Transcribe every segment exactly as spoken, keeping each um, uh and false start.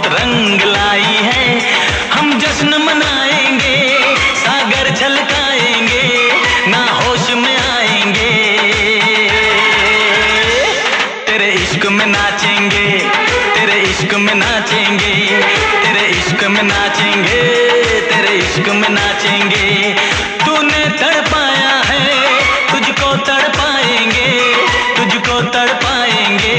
रंग लाई है। हम जश्न मनाएंगे, सागर छलकाएंगे, ना होश में आएंगे। तेरे इश्क में नाचेंगे, तेरे इश्क में नाचेंगे, तेरे इश्क में नाचेंगे, तेरे इश्क में नाचेंगे। तूने तड़पाया है, तुझको तड़पाएंगे, तुझको तड़पाएंगे।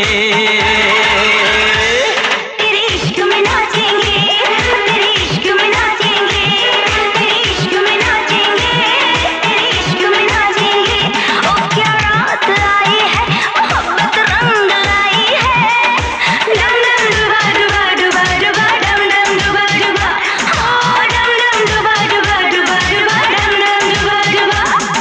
तेरे इश्क में नाचेंगे, तेरे इश्क में नाचेंगे, तेरे इश्क में नाचेंगे, तेरे इश्क में नाचेंगे। ओ क्या रात आई है, मोहब्बत रंग लाई है। डम डम डुबा डुबा डुबा डुबा डम डम डुबा डुबा, हाँ डम डम डुबा डुबा डुबा डुबा डम डम डुबा डुबा।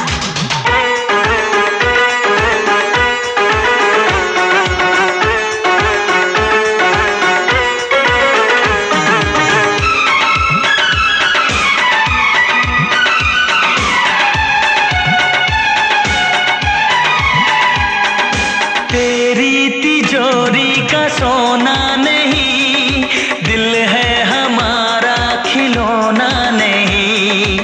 तेरी तिजोरी का सोना नहीं, दिल है हमारा खिलौना नहीं।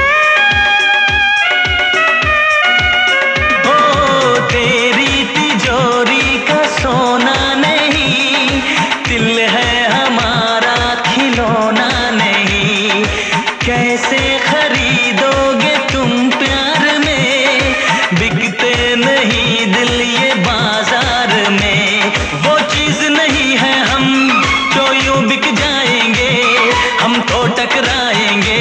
ओ तेरी तिजोरी का सोना नहीं, दिल है हमारा खिलौना नहीं। कैसे खरीदोगे तुम प्यार में, बिकते नहीं दिल ये बाजार में। वो चीज नहीं है हम जो यूं बिक जाएंगे, हम तो टकराएंगे।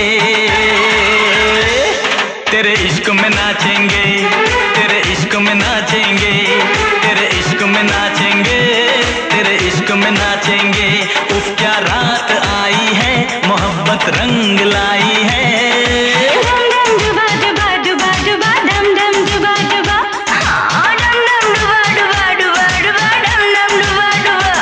तेरे इश्क में नाचेंगे, तेरे इश्क में नाचेंगे, तेरे इश्क में नाचेंगे, तेरे इश्क में नाचेंगे। उफ क्या रात आई है, मोहब्बत रंग लाई है। डम डम डुबा डुबा डुबा डुबा डम डम डुबा डुबा, हाँ डम डम डुबा डुबा डुबा डुबा डम डम डुबा डुबा।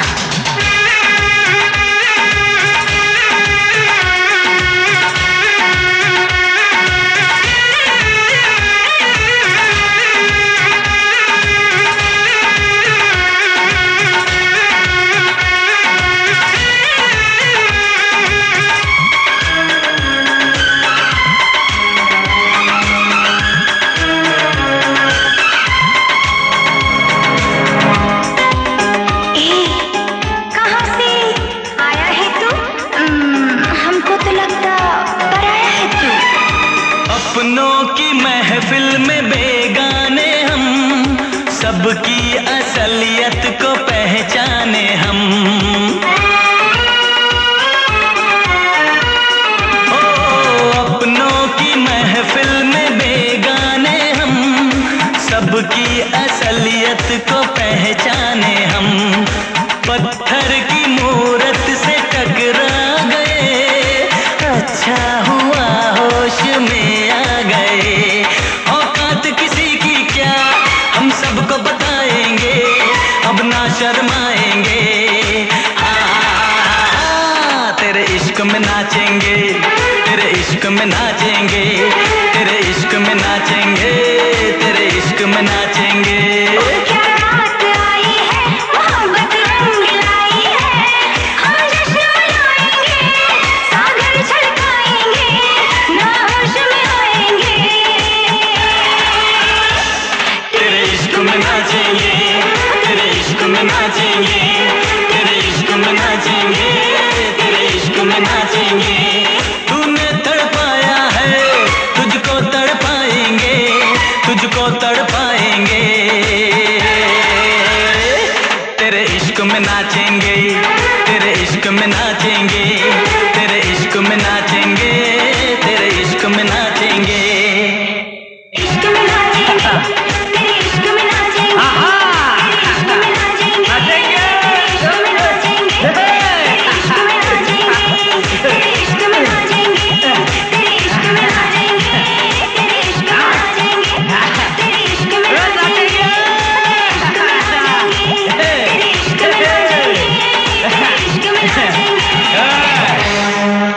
कहाँ से आया है तू? हम्म, हमको तो लगता पराया है तू। अपनों की महफिल में बेगाने हम, सबकी असलियत को पहचाने हम। ओ अपनों की महफिल में बेगाने हम, सबकी असलियत को पहचाने हम। पत्थर की मूरत से टकरा गए, अच्छा हुआ होश में आ गए। औकात किसी की क्या, हम सबको बताएंगे, अब ना शर्माएंगे। हाँ तेरे इश्क में नाचेंगे,